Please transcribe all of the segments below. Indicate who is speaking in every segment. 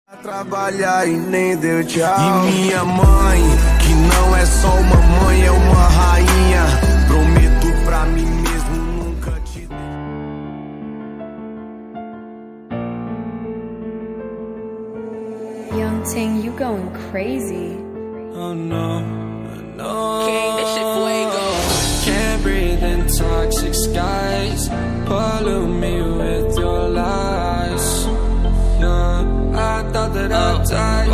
Speaker 1: Trabalhar e nem deu tchau. E minha mãe, que não é só uma mãe, é uma rainha. Prometo pra mim mesmo nunca te
Speaker 2: Young Ting, you going crazy.
Speaker 3: Oh no, no. King, this shit fuego. Can't breathe in toxic skies. Pollute me with your lies. Yeah, I thought that I'd die.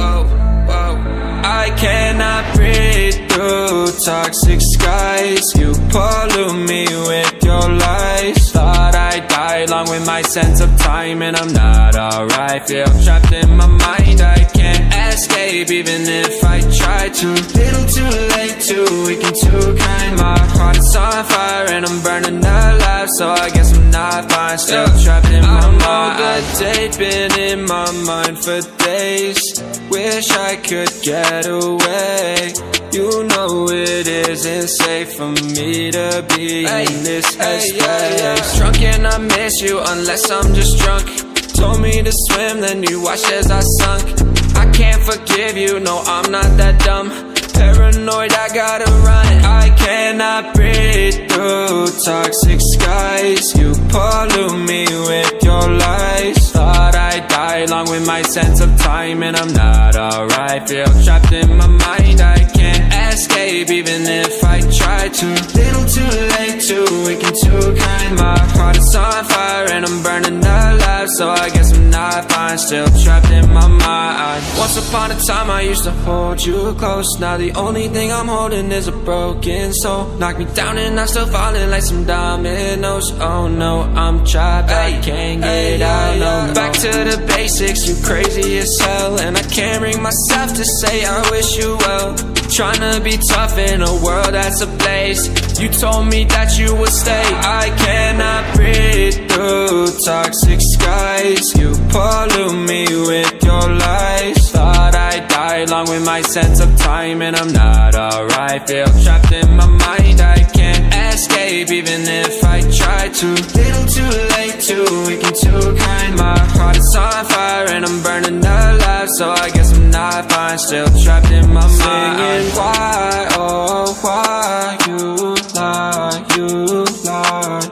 Speaker 3: I cannot breathe through toxic skies. You pollute me with your lies. Thought I'd die along with my sense of time, and I'm not alright. Feel trapped in my mind, I can't escape even if I try to. Little too late, too weak and too kind. My heart is on fire and I'm burning alive, so I guess I'm not fine. Still trapped in my mind. The date been in my mind for days. Wish I could get away. You know it isn't safe for me to be in this headspace. Drunk and I miss you unless I'm just drunk. Told me to swim, then you watched as I sunk. I can't forgive you, no I'm not that dumb. Paranoid, I gotta run. I cannot breathe through toxic skies. You pollute me with your lies. Thought I'd die along with my sense of time, and I'm not alright. Feel trapped in my mind, I can't escape even if I try to. Little too late, too weak and too kind. My heart is on fire and I'm burning alive, so I guess I'm not fine. Still trapped in my mind. Once upon a time I used to hold you close. Now the only thing I'm holding is a broken soul. Knock me down and I'm still falling like some dominoes. Oh no, I'm trapped, I can't get out, no. Back to the basics, you crazy as hell. And I can't bring myself to say I wish you well. Tryna be tough in a world that's ablaze. You told me that you would stay. I cannot breathe through toxic skies. You pollute me with your lies. Thought I'd die along with my sense of time, and I'm not alright. Feel trapped in my mind, I can't escape even if I try to. Little too late, too weak and too kind. My heart is on fire and I'm burning alive, so I guess I'm not fine. Still trapped in my mind. Singing why, oh why you lie, you lie.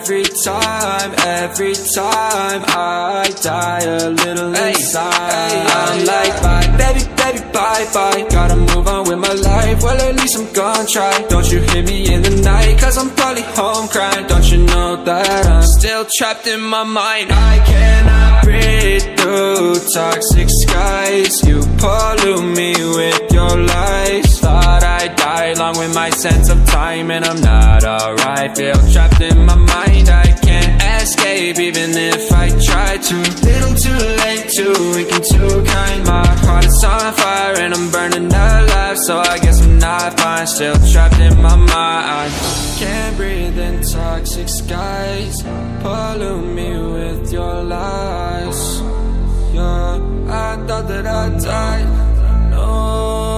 Speaker 3: Every time I die a little inside. I'm like bye, baby, bye, bye. Gotta move on with my life, well at least I'm gonna try. Don't you hear me in the night, cause I'm probably home crying. Don't you know that I'm still trapped in my mind. I cannot breathe through toxic skies. You pollute me with your lies. Thought I'd die along with my sense of time, and I'm not alright. Feel trapped in my mind, I can't escape even if I try to. Little too late, too weak and too kind. My heart is on fire and I'm burning alive, so I guess I'm not fine. Still trapped in my mind. Can't breathe in toxic skies. Pollute me with your lies. Yeah, I thought that I'd die. No.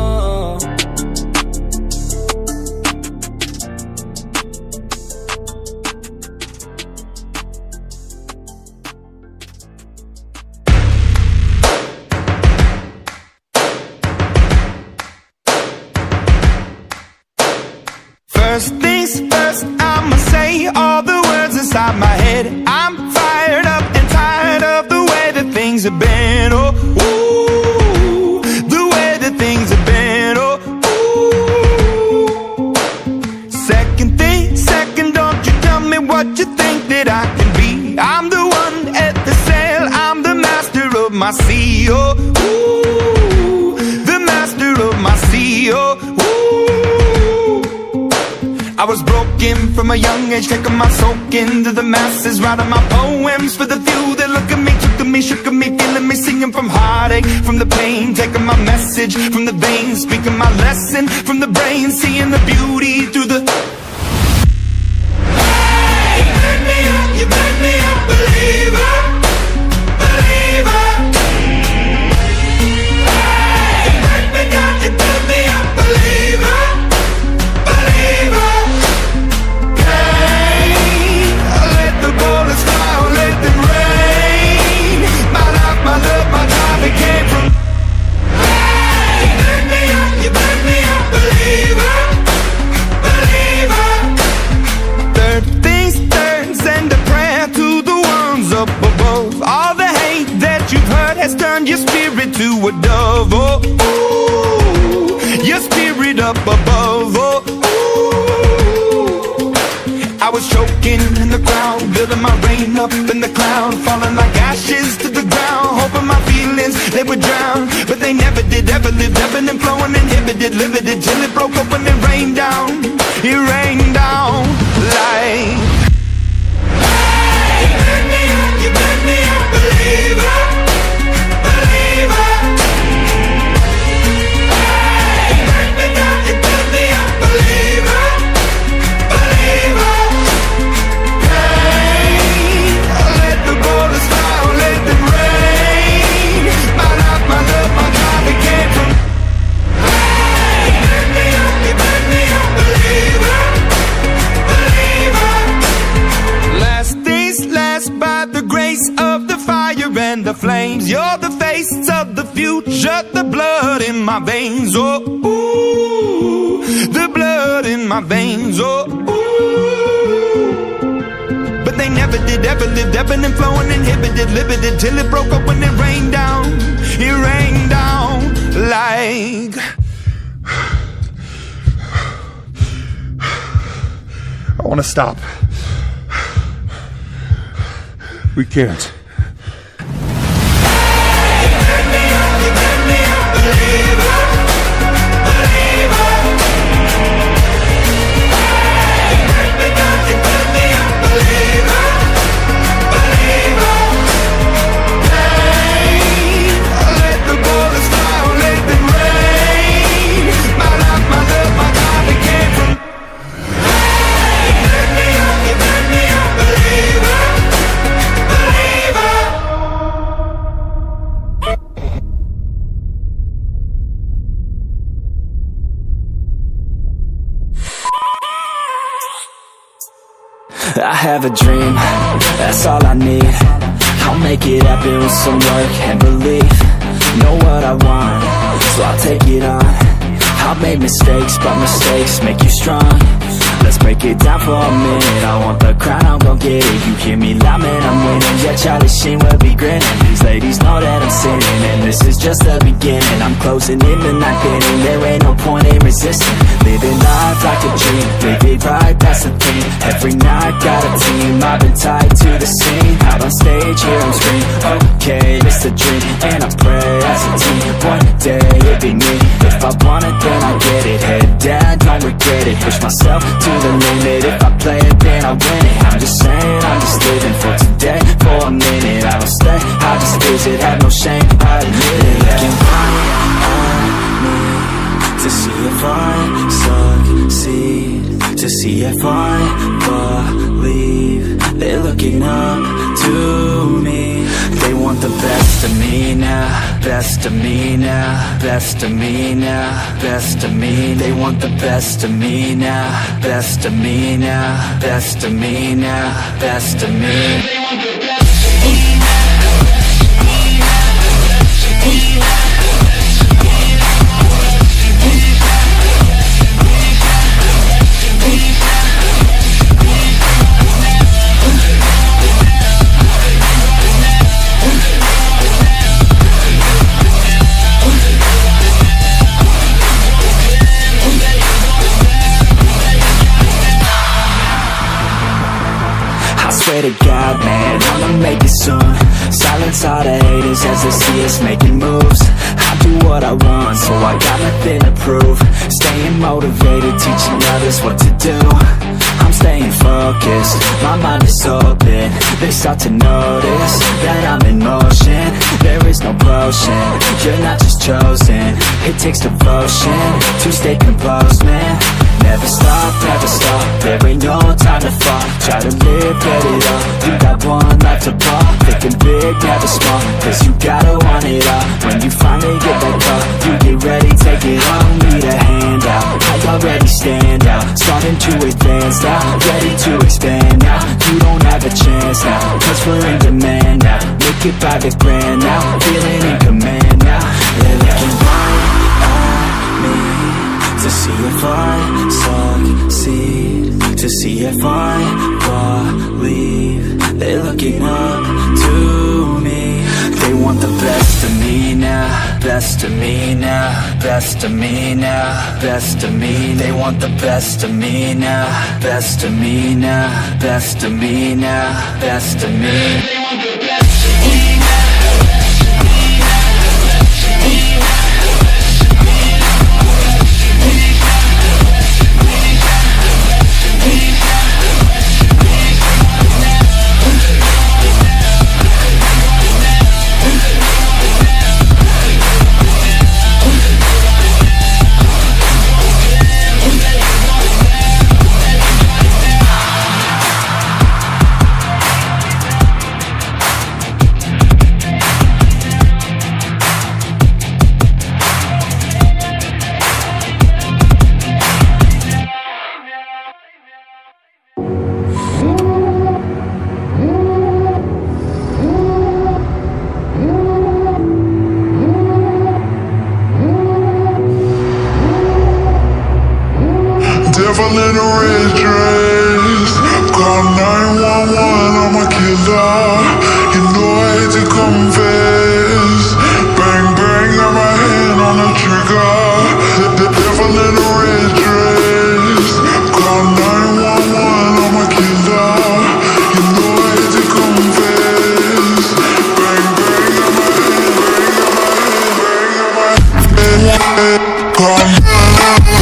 Speaker 4: First things first, I'ma say all the words inside my head. I'm fired up and tired of the way that things have been. Oh, ooh, the way that things have been. Oh, ooh. Second thing, second, don't you tell me what you think that I can be. I'm the one at the sail, I'm the master of my sea. Oh, ooh, the master of my sea. Oh, ooh. I was broken from a young age, taking my soak into the masses, writing my poems for the few that look at me, took to me, shook at me, feeling me, singing from heartache, from the pain, taking my message from the veins, speaking my lesson from the brain, seeing the beauty through the... Hey, you made me a believer, believer. Hey, you made me down, you made me a believer, believer. Let the bullets fly, let them rain. My life, my love, my time, turned your spirit to a dove. Oh, ooh, your spirit up above. Oh, ooh. I was choking in the crowd, building my rain up in the cloud, falling like ashes to the ground, hoping my feelings, they would drown. But they never did, ever lived, ebbing and flowing, inhibited, limited, till it broke up when it rained down. It rained down like, hey, you burn me up, believer, believer. Hey, you burn me down, you burn me up, believer, believer. Hey, let the borders fly, let them rain. My life, my love, my God, it came from. Hey, you burn me up, believer, believer. Last days last by the grace of the fire and the flames. You're the face of the future, the blood in my veins. Oh, ooh, the blood in my veins. Oh, ooh. But they never did, ever lived, ebbing and flowing, inhibited, limited, till it broke up when it rained down. It rained down like.
Speaker 5: I want to stop. We can't.
Speaker 6: I have a dream, that's all I need. I'll make it happen with some work and belief. Know what I want, so I'll take it on. I've made mistakes, but mistakes make you strong. Let's break it down for a minute. I want the crown, I'm gon' get it. You hear me loud, man, I'm winning. Yeah, Charlie Sheen will be grinning. These ladies know that I'm sinning, and this is just the beginning. I'm closing in the night inning. There ain't no point in resisting. Living life like a dream, live it right, that's the thing. Every night got a team, I've been tied to the scene. Out on stage, here I'm screaming, okay, it's a dream. And I pray as a team, one day it'll be me. If I want it, then I'll get it. Head down, don't regret it. Push myself to the limit. If I play it, then I win it. I'm just saying, I'm just living for today. For a minute, I don't stay, I just visit. Have no shame, I admit it. Looking right at me to see if I succeed, to see if I believe. They're looking up to me. They want the best of me now, best of me now, best of me now, best of me. They want the best of me now, best of me now, best of me now, best of me. They want the best of me now. Swear to God, man, I'ma make it soon. Silence all the haters as they see us making moves. I do what I want, so I got nothing to prove. Staying motivated, teaching others what to do. I'm staying focused, my mind is open. They start to notice that I'm in motion. There is no potion, you're not just chosen. It takes devotion to stay composed, man. Never stop, there ain't no time to fall. Try to live, get it up, you got one life to ball. Thinking big, never small, cause you gotta want it all. When you finally get that call, you get ready, take it on. Need a hand out, I already stand out. Starting to advance now, ready to expand now. You don't have a chance now, cause we're in demand now. Make it by the grand now, feeling in command now. They're looking right at me to see if I succeed, to see if I believe. They're looking up to me. They want the best of me best of me now, best of me now, best of me. They want the best of me now, best of me now, best of me now, best of me. They want the best of me now.
Speaker 5: Devil in a red dress, call 911, I'm a killer. You know I hate to confess. Bang bang, got my hand on the trigger. The devil in a red dress, call 911, I'm a killer. You know I hate to confess. Bang bang, got my hand, bang, got my hand, call 911.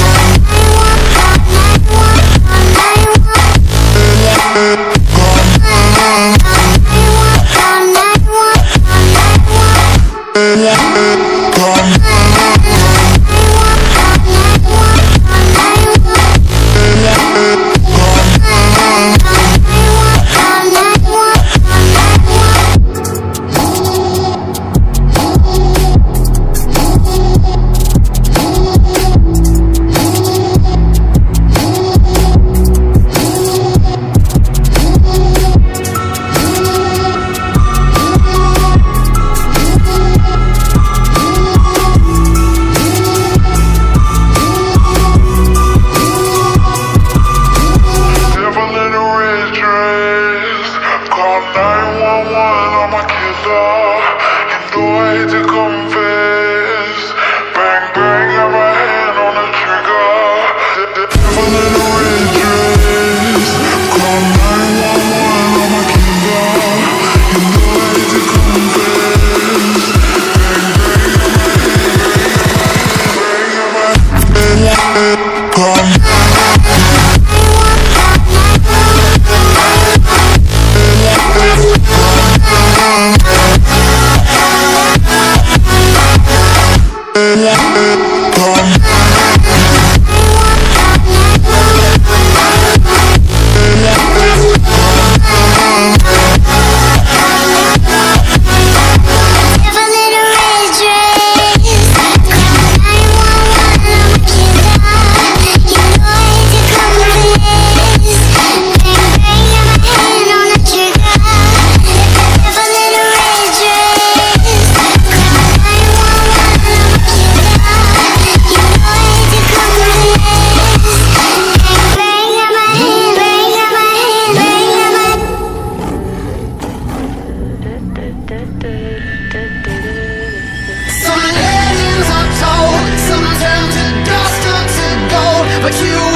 Speaker 7: But you